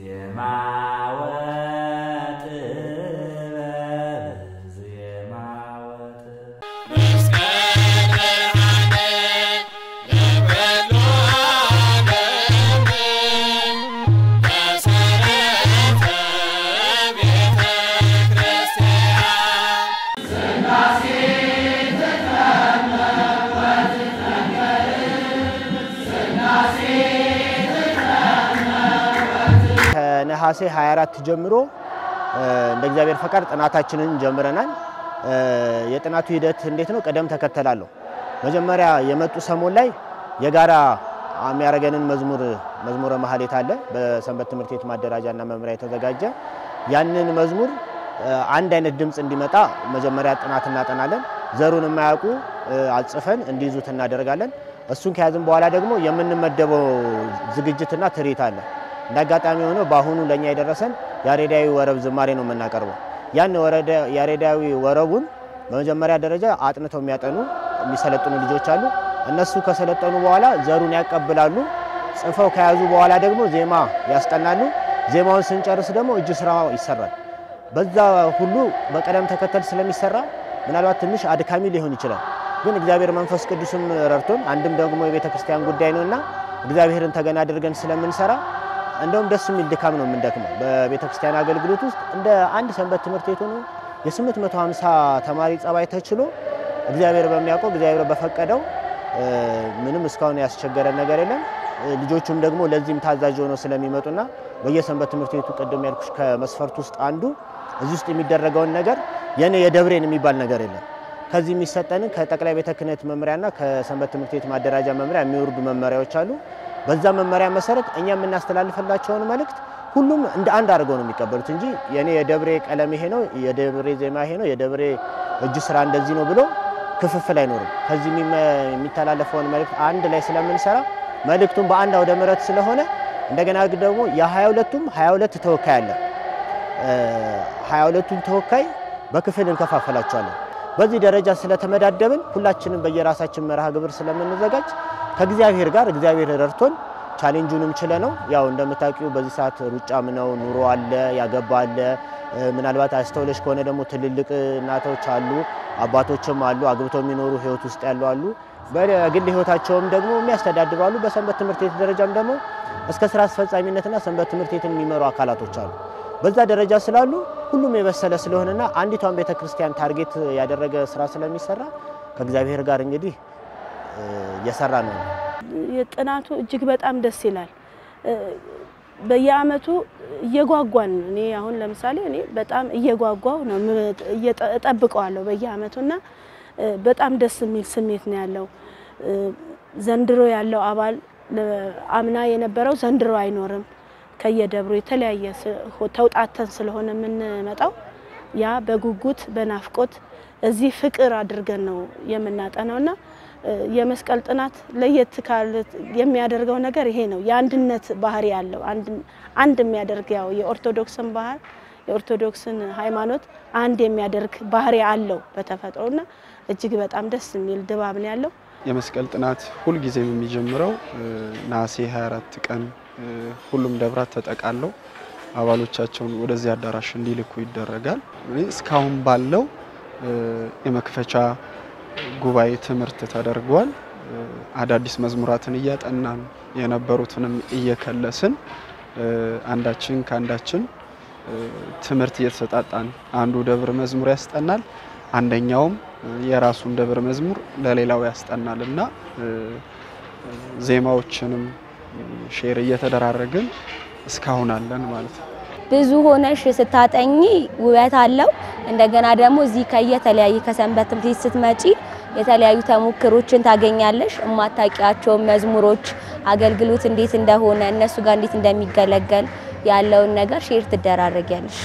ነሐሴ 24 ጀምሮ እንደ እግዚአብሔር ፈቃድ ጥናታችንን ጀምረናል። የጥናቱ ሂደት እንዴት ነው? ቀደም ተከተላለሁ። መጀመሪያ የመጡ ሰሞን ላይ የጋራ የሚያረገንን መዝሙረ ማህሌት አለ በሰንበት ትምህርት ቤት ማደራጃና መምሪያ የተዘጋጀ ያንን መዝሙር አንድ አይነት ድምጽ እንዲመጣ መጀመሪያ ጥናት እናጠናለን። ዘሩን የማያውቁ አጽፈን እንዲይዙት እናደርጋለን። እሱን ከያዝን በኋላ ደግሞ የምንመደበው ዝግጅትና ትርኢት አለ። እንዳጋጣሚ ሆኖ ባሁኑ ለኛ የደረሰን ያሬዳዊ ወረብ ዝማሬ ነው የምናቀርበው። ያን ያሬዳዊ ወረቡን በመጀመሪያ ደረጃ አጥንተው የሚሰለጥኑ ልጆች አሉ። እነሱ ከሰለጠኑ በኋላ ዘሩን ያቀብላሉ። ጽፈው ከያዙ በኋላ ደግሞ ዜማ ያስጠናሉ። ዜማውን ስንጨርስ ደግሞ እጅ ስራው ይሰራል። በዛ ሁሉ በቀደም ተከተል ስለሚሰራ ምናልባት ትንሽ አድካሚ ሊሆን ይችላል። ግን እግዚአብሔር መንፈስ ቅዱስም ረድቶን አንድም ደግሞ የቤተክርስቲያን ጉዳይ ነውና እግዚአብሔርን ተገና አድርገን ስለምንሰራ እንደውም ደስ የሚል ድካም ነው የምንደክመው። በቤተክርስቲያን አገልግሎት ውስጥ እንደ አንድ ሰንበት ትምህርት ቤት ሆኖ የ850 ተማሪ ጸባይ ተችሎ እግዚአብሔር በሚያውቀው እግዚአብሔር በፈቀደው ምንም እስካሁን ያስቸገረን ነገር የለም። ልጆቹም ደግሞ ለዚህም ታዛዥ ሆነው ስለሚመጡና በየሰንበት ትምህርት ቤቱ ቀደም ያልኩሽ ከመስፈርት ውስጥ አንዱ እዚህ ውስጥ የሚደረገውን ነገር የደብሬን የሚባል ነገር የለም። ከዚህ የሚሰጠን ከጠቅላይ ቤተ ክህነት መምሪያና ከሰንበት ትምህርት ቤት ማደራጃ መምሪያ የሚወርዱ መመሪያዎች አሉ። በዛ መመሪያ መሰረት እኛ የምናስተላልፈላቸውን መልእክት ሁሉም እንደ አንድ አድርገው ነው የሚቀበሉት እንጂ የደብሬ ቀለም ይሄ ነው፣ የደብሬ ዜማ ይሄ ነው፣ የደብሬ እጅ ስራ እንደዚህ ነው ብሎ ክፍፍል አይኖርም። ከዚህ የሚተላለፈውን መልእክት አንድ ላይ ስለምንሰራ መልእክቱን በአንድ አውደ ምሕረት ስለሆነ እንደገና ደግሞ የ22ቱም 22 ተወካይ አለ። 22ቱን ተወካይ በክፍል እንከፋፈላቸዋለን። በዚህ ደረጃ ስለተመዳደብን ሁላችንም በየራሳችን መርሃ ግብር ስለምንዘጋጅ ከእግዚአብሔር ጋር እግዚአብሔር ረድቶን ቻሌንጁንም ችለነው ያው እንደምታውቂው በዚህ ሰዓት ሩጫም ነው፣ ኑሮ አለ፣ ያገባ አለ። ምናልባት አስተውለሽ ከሆነ ደግሞ ትልልቅ እናቶች አሉ፣ አባቶችም አሉ፣ አግብተው የሚኖሩ ህይወት ውስጥ ያሉ አሉ። በግል ህይወታቸውም ደግሞ የሚያስተዳድሩ አሉ። በሰንበት ትምህርት ቤት ደረጃም ደግሞ እስከ ስራ አስፈጻሚነትና ሰንበት ትምህርት ቤትን የሚመሩ አካላቶች አሉ። በዛ ደረጃ ስላሉ ሁሉም የበሰለ ስለሆነና አንዲቷን ቤተክርስቲያን ታርጌት ያደረገ ስራ ስለሚሰራ ከእግዚአብሔር ጋር እንግዲህ እየሰራ ነው። የጥናቱ እጅግ በጣም ደስ ይላል። በየአመቱ እየጓጓን እኔ አሁን ለምሳሌ እኔ በጣም እየጓጓው ነው እጠብቀዋለሁ በየአመቱና በጣም ደስ የሚል ስሜት ነው ያለው። ዘንድሮ ያለው አባል አምና የነበረው ዘንድሮ አይኖርም። ከየደብሩ የተለያየ ተውጣተን ስለሆነ የምንመጣው ያ በጉጉት በናፍቆት እዚህ ፍቅር አድርገን ነው የምናጠናውና የመስቀል ጥናት ለየት ካለ የሚያደርገው ነገር ይሄ ነው። የአንድነት ባህሪ ያለው አንድ የሚያደርግ ያው የኦርቶዶክስን ባህር የኦርቶዶክስን ሃይማኖት አንድ የሚያደርግ ባህሪ አለው በተፈጥሮና እጅግ በጣም ደስ የሚል ድባብ ነው ያለው። የመስቀል ጥናት ሁሉ ጊዜ የሚጀምረው ነሐሴ 24 ቀን ሁሉም ደብራት ተጠቃለው አባሎቻቸውን ወደዚህ አዳራሽ እንዲልኩ ይደረጋል። እስካሁን ባለው የመክፈቻ ጉባኤ ትምህርት ተደርጓል። አዳዲስ መዝሙራትን እያጠናን የነበሩትንም እየከለስን አንዳችን ካንዳችን ትምህርት እየተሰጣጣን አንዱ ደብር መዝሙር ያስጠናል፣ አንደኛውም የራሱን ደብር መዝሙር ለሌላው ያስጠናልና ዜማዎችንም ሼር እየተደራረግን እስካሁን አለን ማለት ነው። ብዙ ሆነሽ ስታጠኚ ውበት አለው። እንደገና ደግሞ እዚህ ከየተለያየ ከሰንበት ትምህርት ቤት ስትመጪ የተለያዩ ተሞክሮችን ታገኛለሽ። እማታቂያቸው መዝሙሮች አገልግሎት እንዴት እንደሆነ እነሱ ጋር እንዴት እንደሚገለገል ያለውን ነገር ሼር ትደራረጊያለሽ።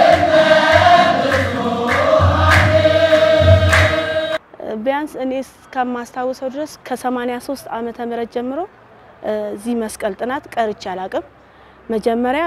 ቢያንስ እኔ እስከማስታውሰው ድረስ ከ83 ዓመተ ምህረት ጀምሮ እዚህ መስቀል ጥናት ቀርቼ አላቅም። መጀመሪያ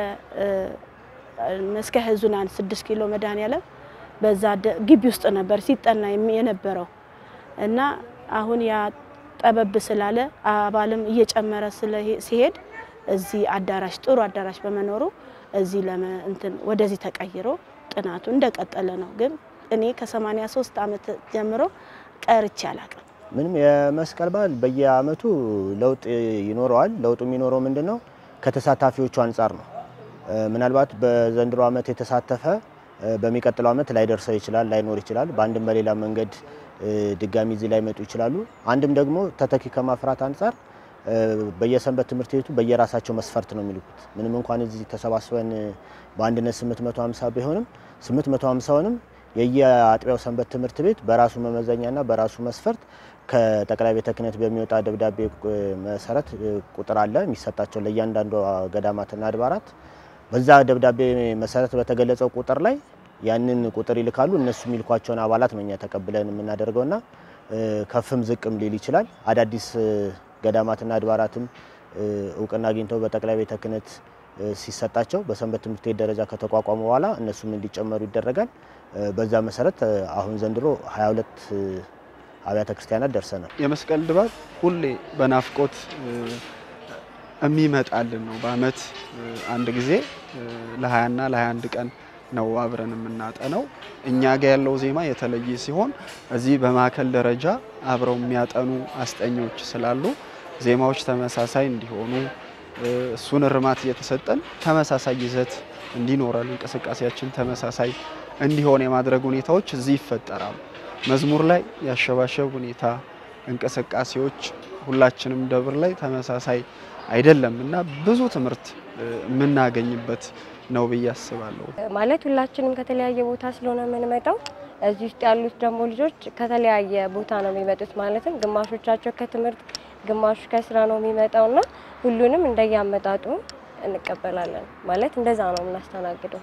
በመስቀል ህዙናን 6 ኪሎ መድኃኔዓለም በዛ ግቢ ውስጥ ነበር ሲጠና የነበረው እና አሁን ያ ጠበብ ስላለ አባልም እየጨመረ ሲሄድ እዚህ አዳራሽ ጥሩ አዳራሽ በመኖሩ እዚህ እንትን ወደዚህ ተቀይሮ ጥናቱ እንደቀጠለ ነው። ግን እኔ ከ83 ዓመት ጀምሮ ቀርቼ አላቅም። ምንም የመስቀል በዓል በየአመቱ ለውጥ ይኖረዋል። ለውጡ የሚኖረው ምንድነው? ከተሳታፊዎቹ አንፃር ነው። ምናልባት በዘንድሮ አመት የተሳተፈ በሚቀጥለው አመት ላይ ደርሰው ይችላል፣ ላይኖር ይችላል። በአንድም በሌላ መንገድ ድጋሚ እዚህ ላይ መጡ ይችላሉ። አንድም ደግሞ ተተኪ ከማፍራት አንፃር በየሰንበት ትምህርት ቤቱ በየራሳቸው መስፈርት ነው የሚልኩት። ምንም እንኳን እዚህ ተሰባስበን በአንድነት 850 ቢሆንም 850ንም የየአጥቢያው ሰንበት ትምህርት ቤት በራሱ መመዘኛና በራሱ መስፈርት ከጠቅላይ ቤተ ክህነት በሚወጣ ደብዳቤ መሰረት ቁጥር አለ የሚሰጣቸው ለእያንዳንዱ ገዳማትና አድባራት። በዛ ደብዳቤ መሰረት በተገለጸው ቁጥር ላይ ያንን ቁጥር ይልካሉ። እነሱ የሚልኳቸውን አባላት ነው እኛ ተቀብለን የምናደርገውና ከፍም ዝቅም ሊል ይችላል። አዳዲስ ገዳማትና አድባራትም እውቅና አግኝተው በጠቅላይ ቤተ ክህነት ሲሰጣቸው በሰንበት ትምህርት ቤት ደረጃ ከተቋቋሙ በኋላ እነሱም እንዲጨመሩ ይደረጋል። በዛ መሰረት አሁን ዘንድሮ 22 አብያተ ክርስቲያናት ደርሰናል። የመስቀል ድባብ ሁሌ በናፍቆት የሚመጣልን ነው። በአመት አንድ ጊዜ ለ20 እና ለ21 ቀን ነው አብረን የምናጠነው። እኛ ጋር ያለው ዜማ የተለየ ሲሆን እዚህ በማዕከል ደረጃ አብረው የሚያጠኑ አስጠኞች ስላሉ ዜማዎች ተመሳሳይ እንዲሆኑ እሱን እርማት እየተሰጠን ተመሳሳይ ይዘት እንዲኖረን እንቅስቃሴያችን ተመሳሳይ እንዲሆን የማድረግ ሁኔታዎች እዚህ ይፈጠራሉ። መዝሙር ላይ ያሸባሸብ ሁኔታ እንቅስቃሴዎች ሁላችንም ደብር ላይ ተመሳሳይ አይደለምና ብዙ ትምህርት የምናገኝበት ነው ብዬ አስባለሁ። ማለት ሁላችንም ከተለያየ ቦታ ስለሆነ የምንመጣው እዚህ ውስጥ ያሉት ደግሞ ልጆች ከተለያየ ቦታ ነው የሚመጡት። ማለትም ግማሾቻቸው ከትምህርት ግማሹ ከስራ ነው የሚመጣውና ሁሉንም እንደያመጣጡ እንቀበላለን። ማለት እንደዛ ነው የምናስተናግደው።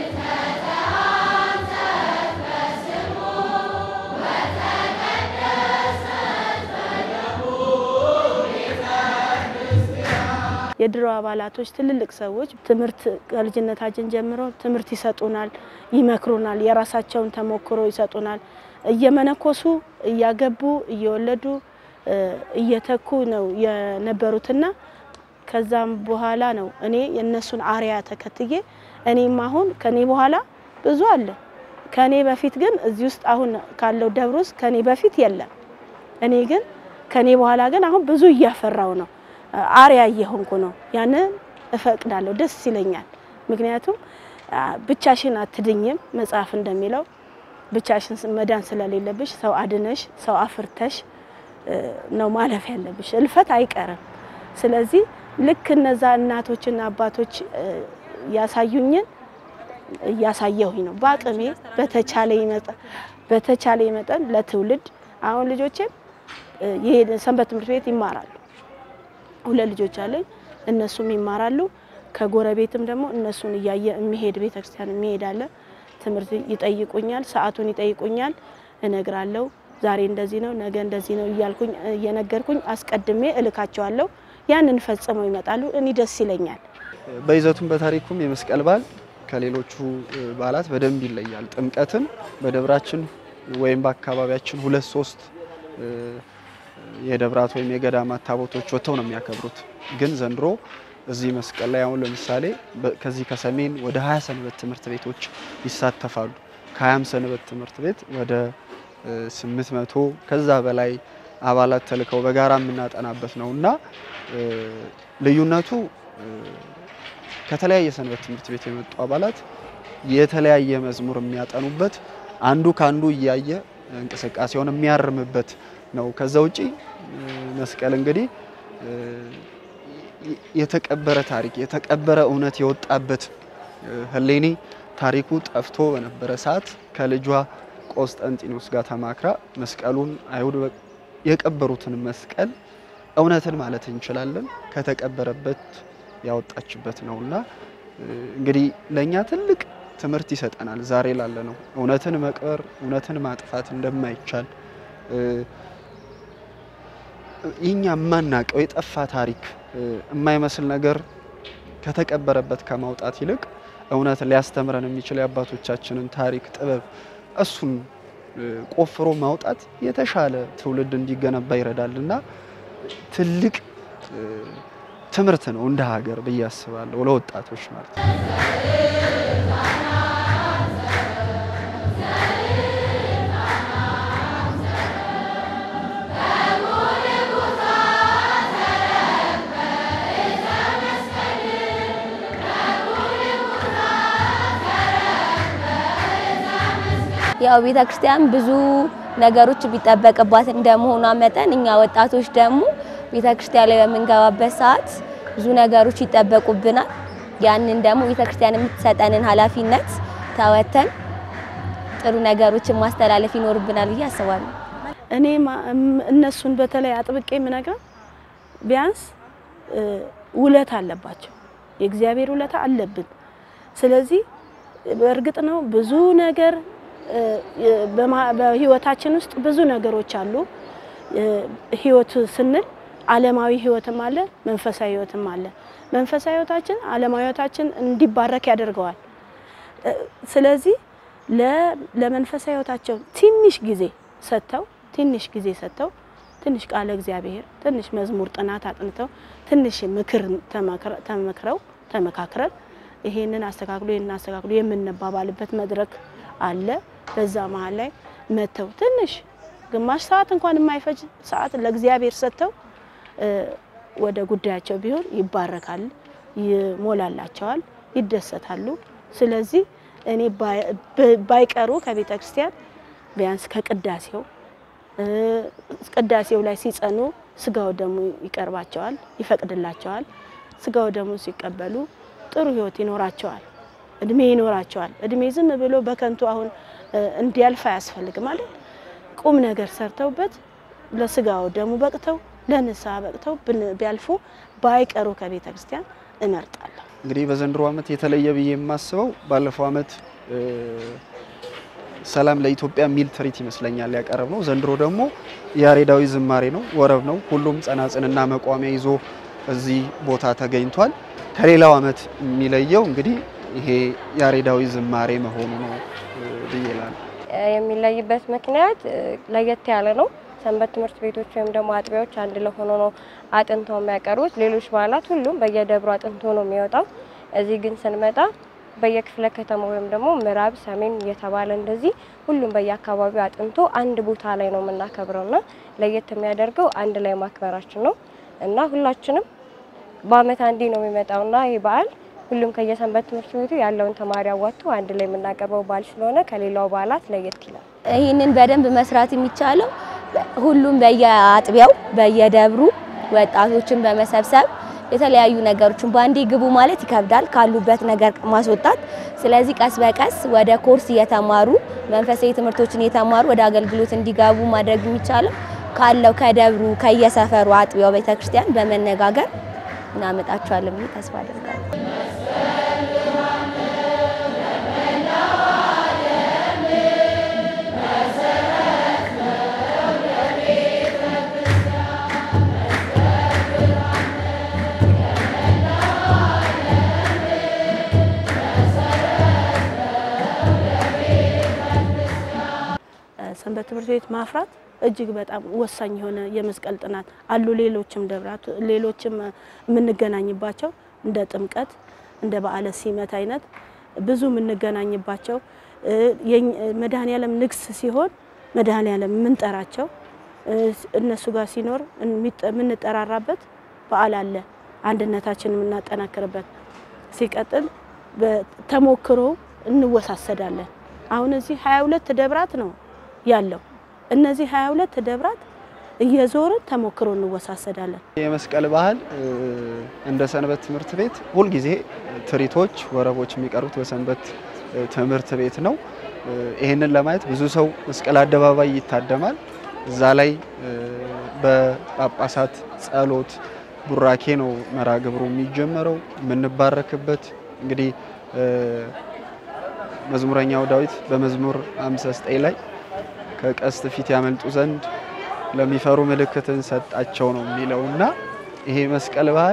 የድሮ አባላቶች ትልልቅ ሰዎች ትምህርት ከልጅነታችን ጀምሮ ትምህርት ይሰጡናል፣ ይመክሩናል፣ የራሳቸውን ተሞክሮ ይሰጡናል። እየመነኮሱ እያገቡ እየወለዱ እየተኩ ነው የነበሩትና ከዛም በኋላ ነው እኔ የነሱን አሪያ ተከትዬ እኔም አሁን ከኔ በኋላ ብዙ አለ። ከኔ በፊት ግን እዚህ ውስጥ አሁን ካለው ደብሩስ ከኔ በፊት የለም። እኔ ግን ከኔ በኋላ ግን አሁን ብዙ እያፈራው ነው። አሪያ እየሆንኩ ነው። ያንን እፈቅዳለሁ፣ ደስ ይለኛል። ምክንያቱም ብቻሽን አትድኝም መጽሐፍ እንደሚለው ብቻሽን መዳን ስለሌለብሽ ሰው አድነሽ ሰው አፍርተሽ ነው ማለፍ ያለብሽ። እልፈት አይቀርም። ስለዚህ ልክ እነዛ እናቶችና አባቶች ያሳዩኝን ያሳየሁኝ ነው በአቅሜ በተቻለ መጠን ለትውልድ አሁን ልጆቼ ሰንበት ትምህርት ቤት ይማራሉ። ሁለት ልጆች አለኝ፣ እነሱም ይማራሉ። ከጎረቤትም ደግሞ እነሱን እያየ የሚሄድ ቤተክርስቲያን የሚሄዳለ ትምህርት ይጠይቁኛል፣ ሰዓቱን ይጠይቁኛል፣ እነግራለሁ። ዛሬ እንደዚህ ነው ነገ እንደዚህ ነው እያልኩኝ እየነገርኩኝ አስቀድሜ እልካቸዋለሁ። ያንን ፈጽመው ይመጣሉ። እኔ ደስ ይለኛል። በይዘቱም በታሪኩም የመስቀል በዓል ከሌሎቹ በዓላት በደንብ ይለያል። ጥምቀትን በደብራችን ወይም በአካባቢያችን 2-3 የደብራት ወይም የገዳማት ታቦቶች ወጥተው ነው የሚያከብሩት። ግን ዘንድሮ እዚህ መስቀል ላይ አሁን ለምሳሌ ከዚህ ከሰሜን ወደ 20 ሰንበት ትምህርት ቤቶች ይሳተፋሉ። ከ20 ሰንበት ትምህርት ቤት ወደ 800 ከዛ በላይ አባላት ተልከው በጋራ የምናጠናበት ነውና ልዩነቱ ከተለያየ ሰንበት ትምህርት ቤት የመጡ አባላት የተለያየ መዝሙር የሚያጠኑበት አንዱ ካንዱ እያየ እንቅስቃሴውን የሚያርምበት ነው። ከዛ ውጪ መስቀል እንግዲህ የተቀበረ ታሪክ የተቀበረ እውነት የወጣበት ህሌኒ ታሪኩ ጠፍቶ በነበረ ሰዓት ከልጇ ቆስጠንጢኖስ ጋር ተማክራ መስቀሉን አይሁድ የቀበሩትን መስቀል እውነትን ማለት እንችላለን ከተቀበረበት ያወጣችበት ነውና እንግዲህ ለኛ ትልቅ ትምህርት ይሰጠናል። ዛሬ ላለ ነው እውነትን መቅበር እውነትን ማጥፋት እንደማይቻል የኛ ማናቀው የጠፋ ታሪክ የማይመስል ነገር ከተቀበረበት ከማውጣት ይልቅ እውነት ሊያስተምረን የሚችል የአባቶቻችንን ታሪክ ጥበብ እሱን ቆፍሮ ማውጣት የተሻለ ትውልድ እንዲገነባ ይረዳልና ትልቅ ትምህርት ነው እንደ ሀገር ብዬ አስባለሁ ለወጣቶች ማለት ነው። ያው ቤተክርስቲያን ብዙ ነገሮች ቢጠበቅባት እንደመሆኗ መጠን እኛ ወጣቶች ደግሞ ቤተክርስቲያን ላይ በመንገባበት ሰዓት ብዙ ነገሮች ይጠበቁብናል። ያንን ደግሞ ቤተክርስቲያን የምትሰጠንን ኃላፊነት ተወተን ጥሩ ነገሮችን ማስተላለፍ ይኖርብናል ብዬ አስባለሁ። እኔ እነሱን በተለይ አጥብቄ የምነግረው ቢያንስ ውለታ አለባቸው፣ የእግዚአብሔር ውለታ አለብን። ስለዚህ በእርግጥ ነው ብዙ ነገር በህይወታችን ውስጥ ብዙ ነገሮች አሉ። ህይወት ስንል ዓለማዊ ህይወትም አለ፣ መንፈሳዊ ህይወትም አለ። መንፈሳዊ ህይወታችን ዓለማዊ ህይወታችን እንዲባረክ ያደርገዋል። ስለዚህ ለመንፈሳዊ ህይወታቸው ትንሽ ጊዜ ሰጥተው ትንሽ ቃለ እግዚአብሔር፣ ትንሽ መዝሙር ጥናት አጥንተው፣ ትንሽ ምክር ተመካክረን ይሄንን አስተካክሉ የምንባባልበት መድረክ አለ። በዛ መሃል ላይ መተው ትንሽ ግማሽ ሰዓት እንኳን የማይፈጅ ሰዓት ለእግዚአብሔር ሰጥተው ወደ ጉዳያቸው ቢሆን ይባረካል፣ ይሞላላቸዋል፣ ይደሰታሉ። ስለዚህ እኔ ባይቀሩ ከቤተ ክርስቲያን ቢያንስ ቅዳሴው ላይ ሲጸኑ ስጋው ደሙ ይቀርባቸዋል፣ ይፈቅድላቸዋል። ስጋው ደሙ ሲቀበሉ ጥሩ ህይወት ይኖራቸዋል፣ እድሜ ይኖራቸዋል። እድሜ ዝም ብሎ በከንቱ አሁን እንዲያልፍ አያስፈልግም ማለት ቁም ነገር ሰርተውበት ለስጋው ደሙ በቅተው ለንስሐ በቅተው ቢያልፉ ባይቀሩ ከቤተ ክርስቲያን እመርጣለሁ። እንግዲህ በዘንድሮ ዓመት የተለየ ብዬ የማስበው ባለፈው ዓመት ሰላም ለኢትዮጵያ ሚል ትርኢት ይመስለኛል ያቀረብነው። ዘንድሮ ደግሞ ያሬዳዊ ዝማሬ ነው፣ ወረብ ነው። ሁሉም ጸናጽንና መቋሚያ ይዞ እዚህ ቦታ ተገኝቷል። ከሌላው ዓመት የሚለየው እንግዲህ ይሄ ያሬዳዊ ዝማሬ መሆኑ ነው ብዬላል። የሚለይበት ምክንያት ለየት ያለ ነው። ሰንበት ትምህርት ቤቶች ወይም ደግሞ አጥቢያዎች አንድ ላይ ሆኖ ነው አጥንተው የሚያቀርቡት። ሌሎች በዓላት ሁሉም በየደብሩ አጥንቶ ነው የሚወጣው። እዚህ ግን ስንመጣ በየክፍለ ከተማው ወይም ደግሞ ምዕራብ፣ ሰሜን እየተባለ እንደዚህ ሁሉም በየአካባቢው አጥንቶ አንድ ቦታ ላይ ነው የምናከብረውና ለየት የሚያደርገው አንድ ላይ ማክበራችን ነው እና ሁላችንም በአመት አንዴ ነው የሚመጣውና ይሄ በዓል ሁሉም ከየሰንበት ትምህርት ቤቱ ያለውን ተማሪ አዋጥቶ አንድ ላይ የምናቀርበው በዓል ስለሆነ ከሌላው በዓላት ለየት ይላል። ይህንን በደንብ መስራት የሚቻለው ሁሉም በየአጥቢያው በየደብሩ ወጣቶችን በመሰብሰብ የተለያዩ ነገሮችን ባንዴ ግቡ ማለት ይከብዳል ካሉበት ነገር ማስወጣት። ስለዚህ ቀስ በቀስ ወደ ኮርስ እየተማሩ መንፈሳዊ ትምህርቶችን እየተማሩ ወደ አገልግሎት እንዲገቡ ማድረግ የሚቻለው ካለው ከደብሩ ከየሰፈሩ አጥቢያው ቤተክርስቲያን በመነጋገር እናመጣቸዋለን ብዬ ተስፋ አደርጋለሁ። ሰንበት ትምህርት ቤት ማፍራት እጅግ በጣም ወሳኝ የሆነ የመስቀል ጥናት አሉ። ሌሎችም ደብራት ሌሎችም የምንገናኝባቸው እንደ ጥምቀት እንደ በዓለ ሲመት አይነት ብዙ የምንገናኝባቸው መድኃኔዓለም ንግስ ሲሆን መድኃኔዓለም የምንጠራቸው እነሱ ጋር ሲኖር የምንጠራራበት በዓል አለ። አንድነታችንን የምናጠናክርበት ሲቀጥል በተሞክሮ እንወሳሰዳለን። አሁን እዚህ 22 ደብራት ነው ያለው። እነዚህ 22 ደብራት እየዞርን ተሞክሮ እንወሳሰዳለን። የመስቀል ባህል እንደ ሰንበት ትምህርት ቤት ሁሉ ጊዜ ትርኢቶች ወረቦች የሚቀርቡት በሰንበት ትምህርት ቤት ነው። ይሄንን ለማየት ብዙ ሰው መስቀል አደባባይ ይታደማል። እዛ ላይ በጳጳሳት ጸሎት ቡራኬ ነው መርሐ ግብሩ የሚጀመረው የምንባረክበት። እንግዲህ መዝሙረኛው ዳዊት በመዝሙር 59 ላይ ከቀስት ፊት ያመልጡ ዘንድ ለሚፈሩ ምልክትን ሰጣቸው ነው የሚለውና ይሄ መስቀል በዓል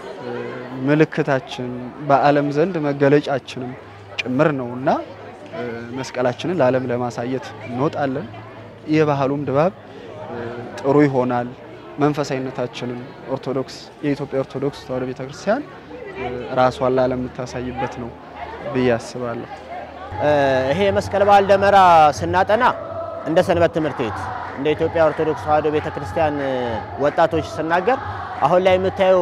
ምልክታችን በዓለም ዘንድ መገለጫችንም ጭምር ነውና መስቀላችንን ለዓለም ለማሳየት እንወጣለን። የባህሉም ድባብ ጥሩ ይሆናል። መንፈሳዊነታችንን ኦርቶዶክስ የኢትዮጵያ ኦርቶዶክስ ተዋሕዶ ቤተክርስቲያን ራሷን ለዓለም የምታሳይበት ነው ብዬ አስባለሁ። ይሄ መስቀል በዓል ደመራ ስናጠና እንደ ሰንበት ትምህርት ቤት እንደ ኢትዮጵያ ኦርቶዶክስ ተዋሕዶ ቤተክርስቲያን ወጣቶች ስናገር አሁን ላይ የምታየው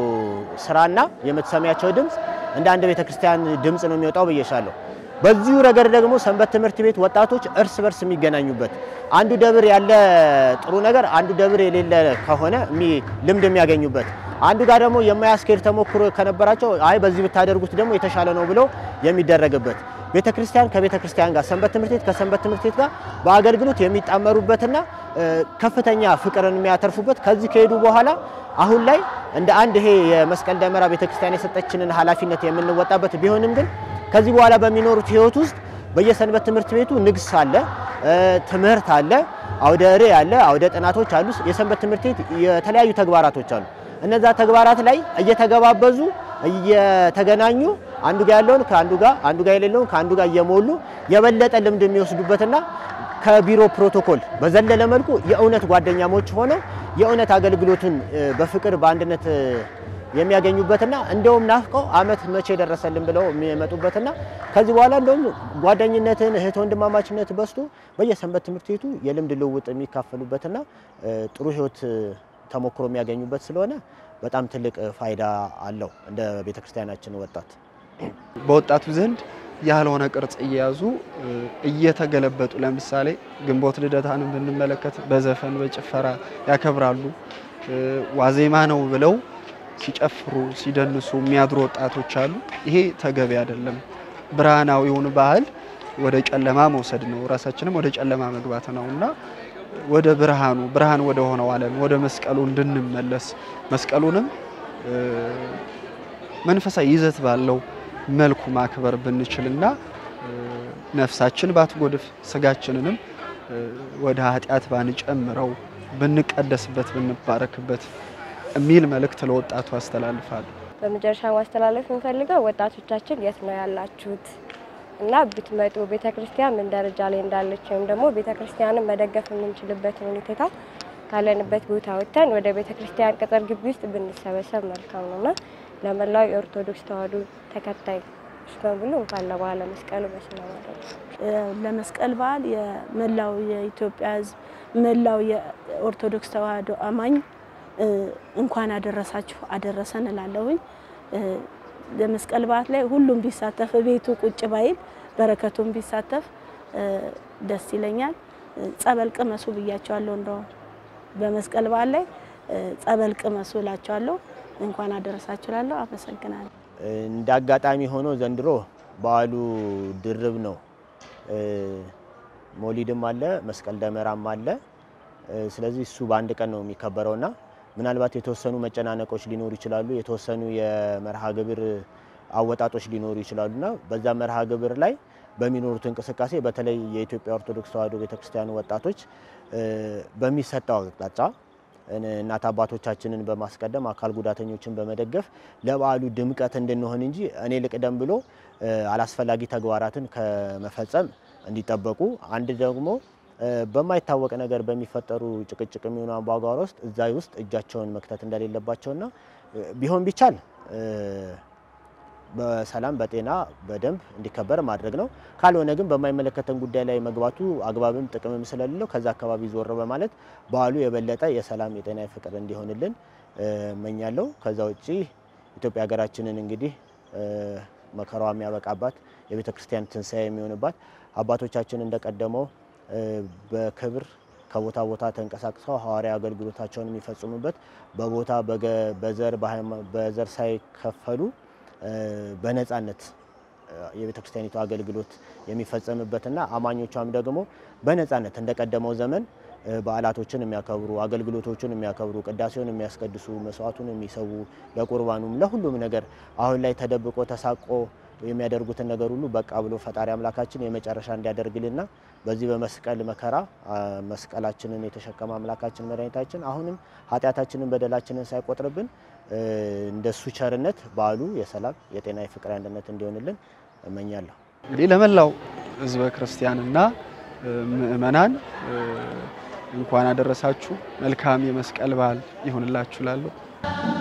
ስራና የምትሰሚያቸው ድምጽ እንደ አንድ ቤተክርስቲያን ድምጽ ነው የሚወጣው ብዬሻለሁ። በዚሁ ረገድ ደግሞ ሰንበት ትምህርት ቤት ወጣቶች እርስ በርስ የሚገናኙበት አንዱ ደብር ያለ ጥሩ ነገር አንዱ ደብር የሌለ ከሆነ ልምድ የሚያገኙበት አንዱ ጋር ደግሞ የማያስኬድ ተሞክሮ ከነበራቸው አይ በዚህ ብታደርጉት ደግሞ የተሻለ ነው ብሎ የሚደረግበት ቤተክርስቲያን ከቤተክርስቲያን ጋር ሰንበት ትምህርት ቤት ከሰንበት ትምህርት ቤት ጋር በአገልግሎት የሚጣመሩበትና ከፍተኛ ፍቅርን የሚያተርፉበት ከዚህ ከሄዱ በኋላ አሁን ላይ እንደ አንድ ይሄ የመስቀል ደመራ ቤተክርስቲያን የሰጠችንን ኃላፊነት የምንወጣበት ቢሆንም ግን ከዚህ በኋላ በሚኖሩት ህይወት ውስጥ በየሰንበት ትምህርት ቤቱ ንግስ አለ፣ ትምህርት አለ፣ አውደ ርዕይ አለ፣ አውደ ጥናቶች አሉ። የሰንበት ትምህርት ቤት የተለያዩ ተግባራቶች አሉ። እነዛ ተግባራት ላይ እየተገባበዙ እየተገናኙ አንዱ ጋር ያለውን ከአንዱ ጋር አንዱ ጋር የሌለውን ከአንዱ ጋር እየሞሉ የበለጠ ልምድ የሚወስዱበትና ከቢሮ ፕሮቶኮል በዘለለ መልኩ የእውነት ጓደኛሞች ሆነው የእውነት አገልግሎቱን በፍቅር በአንድነት የሚያገኙበትና እንደውም ናፍቀው አመት መቼ ደረሰልን ብለው የሚመጡበትና ከዚህ በኋላ እንደውም ጓደኝነትን እህት ወንድማማችነት በስቶ በየሰንበት ትምህርት ቤቱ የልምድ ልውውጥ የሚካፈሉበትና ጥሩ ህይወት ተሞክሮ የሚያገኙበት ስለሆነ በጣም ትልቅ ፋይዳ አለው። እንደ ቤተክርስቲያናችን ወጣት በወጣቱ ዘንድ ያልሆነ ቅርጽ እየያዙ እየተገለበጡ ለምሳሌ ግንቦት ልደታንም ብንመለከት በዘፈን በጭፈራ ያከብራሉ። ዋዜማ ነው ብለው ሲጨፍሩ ሲደንሱ የሚያድሩ ወጣቶች አሉ። ይሄ ተገቢ አይደለም። ብርሃናዊውን ባህል ወደ ጨለማ መውሰድ ነው፣ ራሳችንም ወደ ጨለማ መግባት ነውና ወደ ብርሃን ወደ ሆነው ዓለም ወደ መስቀሉ እንድንመለስ መስቀሉንም መንፈሳዊ ይዘት ባለው መልኩ ማክበር ብንችልና ነፍሳችን ባትጎድፍ ስጋችንንም ወደ ኃጢአት ባንጨምረው ብንቀደስበት ብንባረክበት የሚል መልእክት ለወጣቱ አስተላልፋለሁ። በመጨረሻ ማስተላለፍ እንፈልገው ወጣቶቻችን የት ነው ያላችሁት እና ብትመጡ ቤተክርስቲያን ምን ደረጃ ላይ እንዳለች ወይም ደግሞ ቤተክርስቲያንን መደገፍ የምንችልበት ሁኔታ ካለንበት ቦታ ወጥተን ወደ ቤተክርስቲያን ቅጥር ግቢ ውስጥ ብንሰበሰብ መልካም ነውና ለመላው የኦርቶዶክስ ተዋሕዶ ተከታይ በሙሉ እንኳን ለበዓለ መስቀሉ በሰላም አደረሳችሁ። ለመስቀል በዓል የመላው የኢትዮጵያ ሕዝብ መላው የኦርቶዶክስ ተዋሕዶ አማኝ እንኳን አደረሳችሁ አደረሰን እላለሁኝ። ለመስቀል በዓል ላይ ሁሉም ቢሳተፍ ቤቱ ቁጭ ባይል በረከቱም ቢሳተፍ ደስ ይለኛል። ጸበል ቅመሱ ብያቸዋለሁ። እንደው በመስቀል በዓል ላይ ጸበል ቅመሱ እላቸዋለሁ። እንኳን አደረሳችሁ እላለሁ። አመሰግናለሁ። እንደ አጋጣሚ ሆኖ ዘንድሮ በዓሉ ድርብ ነው። ሞሊድም አለ መስቀል ደመራም አለ። ስለዚህ እሱ በአንድ ቀን ነው የሚከበረውና ምናልባት የተወሰኑ መጨናነቆች ሊኖሩ ይችላሉ፣ የተወሰኑ የመርሃ ግብር አወጣጦች ሊኖሩ ይችላሉና በዛ መርሃ ግብር ላይ በሚኖሩት እንቅስቃሴ በተለይ የኢትዮጵያ ኦርቶዶክስ ተዋሕዶ ቤተክርስቲያን ወጣቶች በሚሰጠው አቅጣጫ እናት አባቶቻችንን በማስቀደም አካል ጉዳተኞችን በመደገፍ ለበዓሉ ድምቀት እንድንሆን እንጂ እኔ ልቅደም ብሎ አላስፈላጊ ተግባራትን ከመፈጸም እንዲጠበቁ አንድ ደግሞ በማይታወቅ ነገር በሚፈጠሩ ጭቅጭቅ የሚሆኑ አምባጓሮ ውስጥ እዛይ ውስጥ እጃቸውን መክተት እንደሌለባቸውና ቢሆን ቢቻል በሰላም በጤና በደንብ እንዲከበር ማድረግ ነው። ካልሆነ ግን በማይመለከተን ጉዳይ ላይ መግባቱ አግባብም ጥቅምም ስለሌለው ከዛ አካባቢ ዞር በማለት በዓሉ የበለጠ የሰላም የጤና የፍቅር እንዲሆንልን እመኛለሁ። ከዛ ውጪ ኢትዮጵያ ሀገራችንን እንግዲህ መከራዋ የሚያበቃባት የቤተክርስቲያን ትንሳኤ የሚሆንባት አባቶቻችን እንደቀደመው በክብር ከቦታ ቦታ ተንቀሳቅሰው ሐዋርያዊ አገልግሎታቸውን የሚፈጽሙበት በቦታ በዘር ሳይከፈሉ በነጻነት የቤተክርስቲያኒቱ አገልግሎት የሚፈጸምበትና አማኞቿም ደግሞ በነጻነት እንደቀደመው ዘመን በዓላቶችን የሚያከብሩ አገልግሎቶችን የሚያከብሩ ቅዳሴውን የሚያስቀድሱ መስዋዕቱን የሚሰው ለቁርባኑም ለሁሉም ነገር አሁን ላይ ተደብቆ ተሳቆ የሚያደርጉትን ነገር ሁሉ በቃ ብሎ ፈጣሪ አምላካችን የመጨረሻ እንዲያደርግልና በዚህ በመስቀል መከራ መስቀላችንን የተሸከመ አምላካችን መድኃኒታችን አሁንም ኃጢአታችንን በደላችንን ሳይቆጥርብን እንደሱ ቸርነት በዓሉ የሰላም የጤና የፍቅር አንድነት እንዲሆንልን እመኛለሁ። እንግዲህ ለመላው ህዝበ ክርስቲያንና ምእመናን እንኳን አደረሳችሁ መልካም የመስቀል በዓል ይሁንላችሁ ላለው